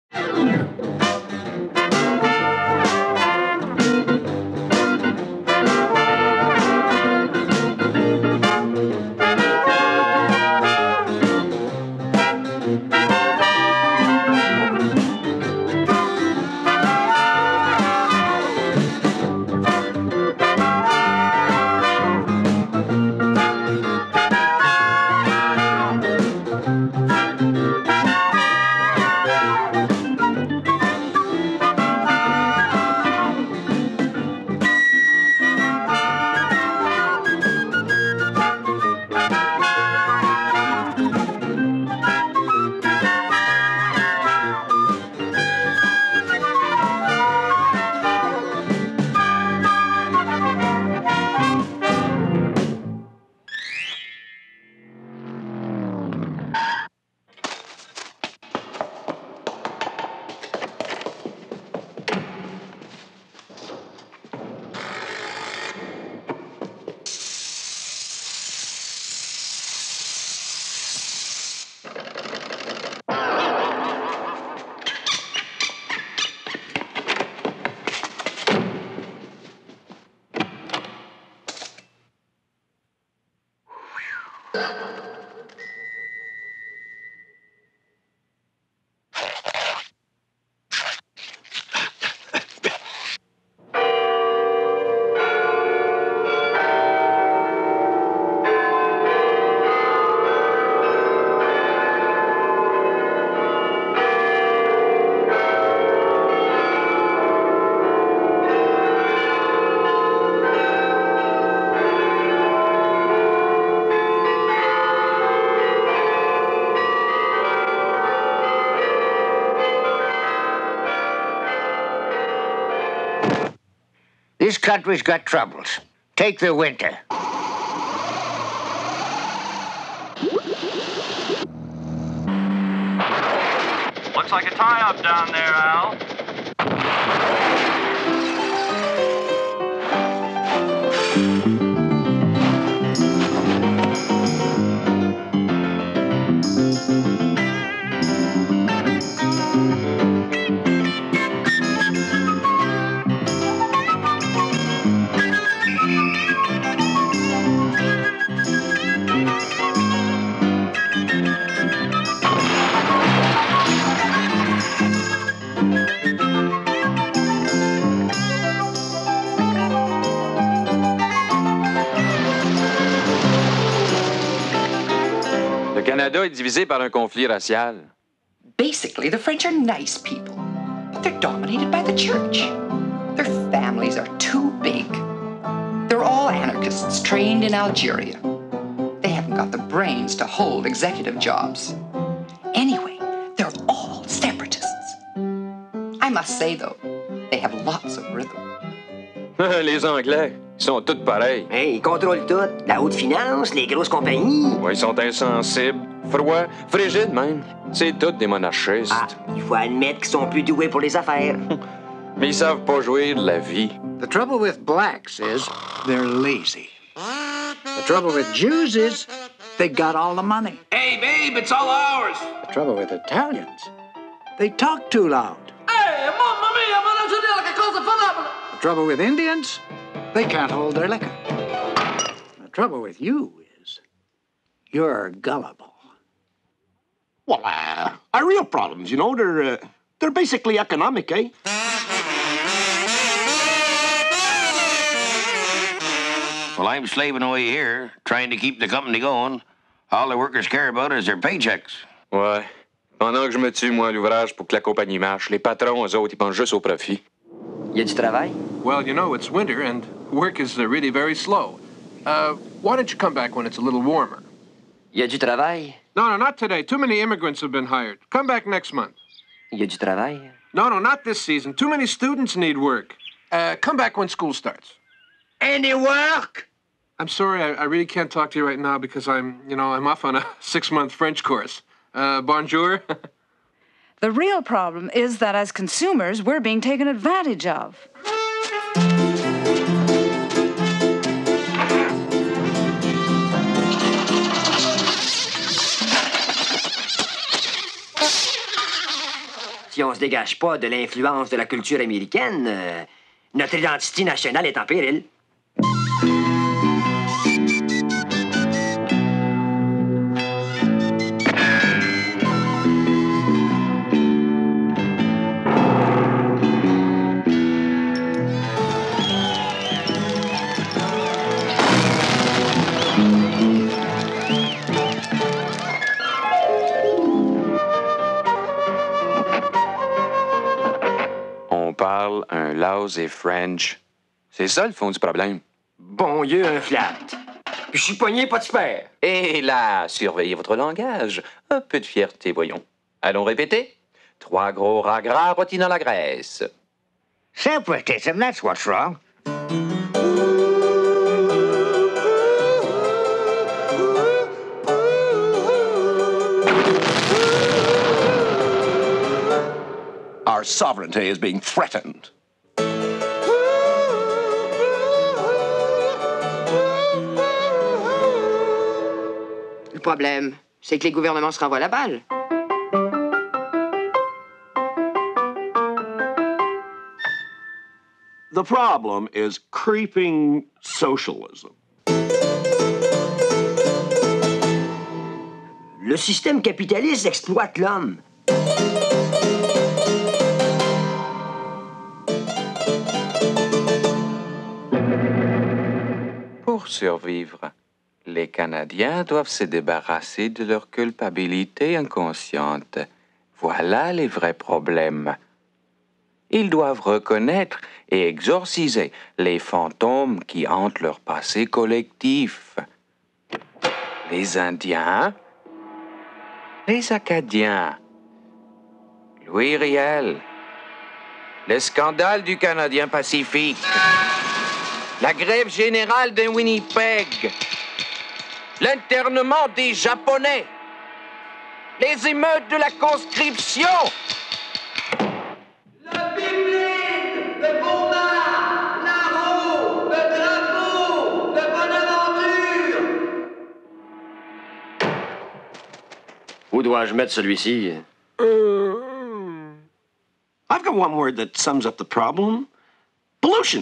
This country's got troubles. Take the winter. Looks like a tie-up down there, Al. Le Canada est divisé par un conflit racial. Basically, the French are nice people, but they're dominated by the church. Their families are too big. They're all anarchists trained in Algeria. They haven't got the brains to hold executive jobs. Anyway, they're all separatists. I must say, though, they have lots of rhythm. Les Anglais, ils sont tous pareils. Hey, ils contrôlent tout. La haute finance, les grosses compagnies. Ouais, ils sont insensibles, froids, frigides même. C'est tous des monarchistes. Ah, il faut admettre qu'ils sont plus doués pour les affaires. Mais ils savent pas jouir de la vie. The trouble with blacks is they're lazy. The trouble with Jews is they got all the money. Hey, babe, it's all ours. The trouble with Italians, they talk too loud. Hey, mamma mia, ma non c'è che cosa fenomeno. The trouble with Indians, they can't hold their liquor. The trouble with you is you're gullible. Well, our real problems, you know, they're basically economic, eh? Well, I'm slaving away here, trying to keep the company going. All the workers care about is their paychecks. Ouais. Pendant que je me tue, moi, à l'ouvrage pour que la compagnie marche, les patrons, eux autres, ils pensent juste au profit. Y a du travail? Well, you know, it's winter and work is really very slow. Why don't you come back when it's a little warmer? Y a du travail? No, not today. Too many immigrants have been hired. Come back next month. Y a du travail? No, not this season. Too many students need work. Come back when school starts. Any work? I'm sorry, I really can't talk to you right now because I'm off on a 6-month French course. Bonjour. The real problem is that as consumers, we're being taken advantage of. Si on se dégage pas de l'influence de la culture américaine, notre identité nationale est en péril. On parle un Laos et French. C'est ça le fond du problème. Bon Dieu, un flat. Puis je suis pogné, pas de super. Et là, surveillez votre langage. Un peu de fierté, voyons. Allons répéter. 3 gros rats gras rôtis dans la graisse. Separatism, that's what's wrong. Our sovereignty is being threatened. Le problème, c'est que les gouvernements se renvoient la balle. The problem is creeping socialism. Le système capitaliste exploite l'homme. Pour survivre, les Canadiens doivent se débarrasser de leur culpabilité inconsciente. Voilà les vrais problèmes. Ils doivent reconnaître et exorciser les fantômes qui hantent leur passé collectif. Les Indiens, les Acadiens, Louis Riel, le scandale du Canadien Pacifique, la grève générale de Winnipeg, l'internement des Japonais, les émeutes de la conscription. La Bible, le Beaumont, la roue, le drapeau, de Bonaventure. Où dois-je mettre celui-ci? I've got one word that sums up the problem. Pollution.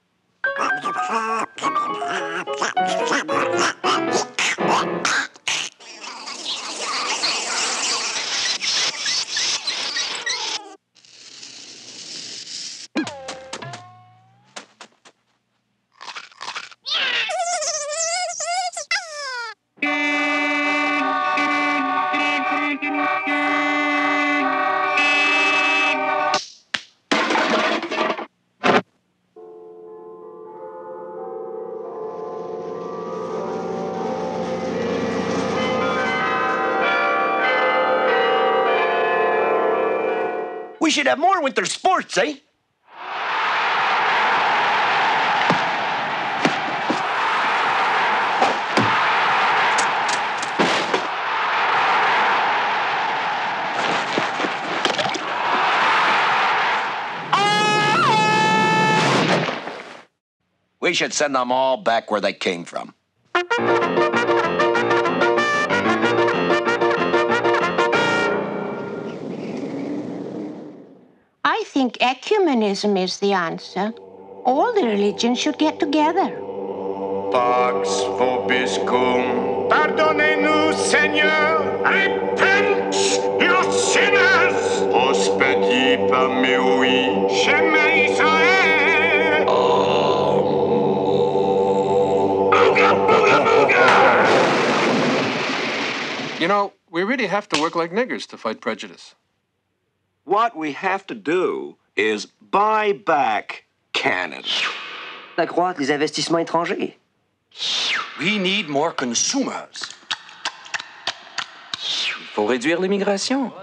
We should have more winter sports, eh? We should send them all back where they came from. I think ecumenism is the answer. All the religions should get together. Pax vobiscum. Pardonnez-nous, Seigneur. Repent, you sinners. Hospedi parmeui. Shema Israël. Booga, booga, booga. You know, we really have to work like niggers to fight prejudice. What we have to do is buy back Canada. Accroître les investissements étrangers. We need more consumers. Il faut réduire l'immigration.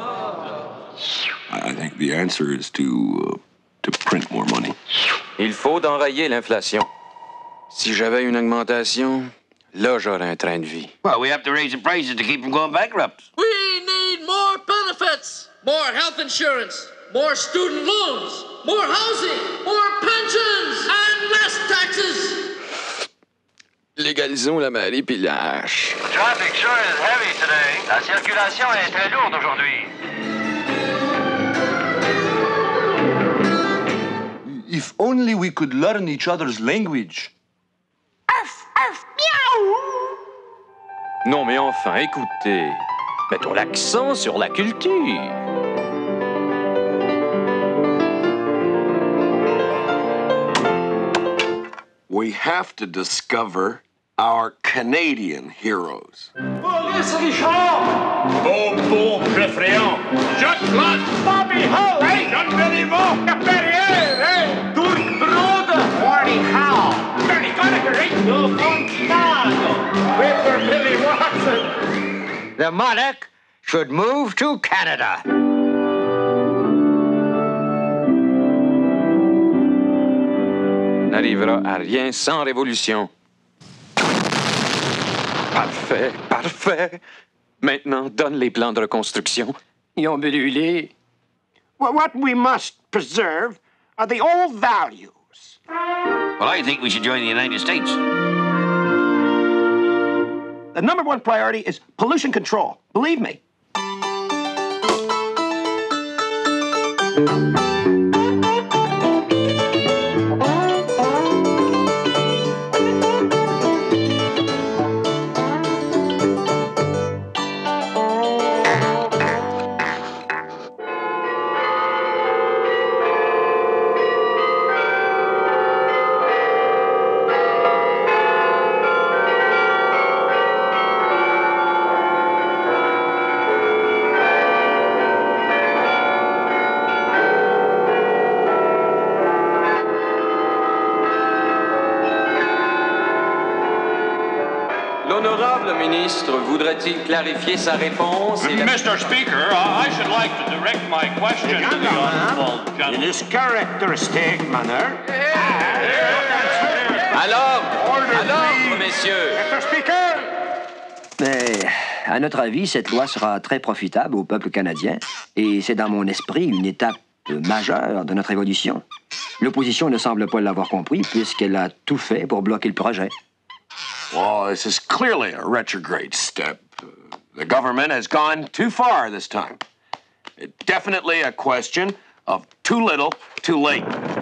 I think the answer is to print more money. Il faut d'enrayer l'inflation. Si j'avais une augmentation, là, j'aurais un train de vie. Well, we have to raise the prices to keep them going bankrupt. We need more benefits, more health insurance, more student loans, more housing, more pensions, and less taxes. Légalisons la manipulage. Traffic sure is heavy today. La circulation est très lourde aujourd'hui. If only we could learn each other's language. Arf, arf, miaou! Non mais enfin, écoutez. Mettons l'accent sur la culture. We have to discover our Canadian heroes. Police Richard! Bobo Préfréant! Jacques Plante! Bobby Hull! Hey! Jean Bellivaux! Perrier! Hey! Tour Brode! Marty Howe! Bernie Conacher! Hey! No Fontano! Whipper Billy Watson! The monarch should move to Canada. N'arrivera à rien sans révolution. Parfait, parfait. Maintenant, donne les plans de reconstruction. Ils ont brûlé. Well, what we must preserve are the old values. Well, I think we should join the United States. The number one priority is pollution control. Believe me. L'honorable ministre voudrait-il clarifier sa réponse et Mr. Speaker, I should like to direct my question to the honorable In gentleman. his characteristic manner. Alors, messieurs. Mr. Speaker! Mais, à notre avis, cette loi sera très profitable au peuple canadien et c'est dans mon esprit une étape majeure de notre évolution. L'opposition ne semble pas l'avoir compris puisqu'elle a tout fait pour bloquer le projet. Well, this is clearly a retrograde step. The government has gone too far this time. It's definitely a question of too little, too late.